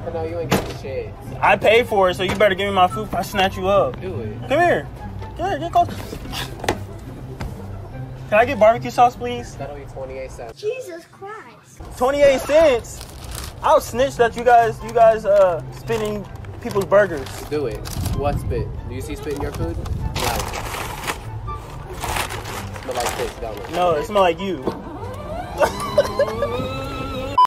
No, you ain't getting shit. I paid for it, so you better give me my food if I snatch you up. Do it. Come here. Come here, get close. Can I get barbecue sauce, please? That'll be 28 cents. Jesus Christ. 28 cents? I'll snitch that you guys spitting people's burgers. Do it. What spit? Do you see spit in your food? No. Smell like spit, don't it? No, it smells like you.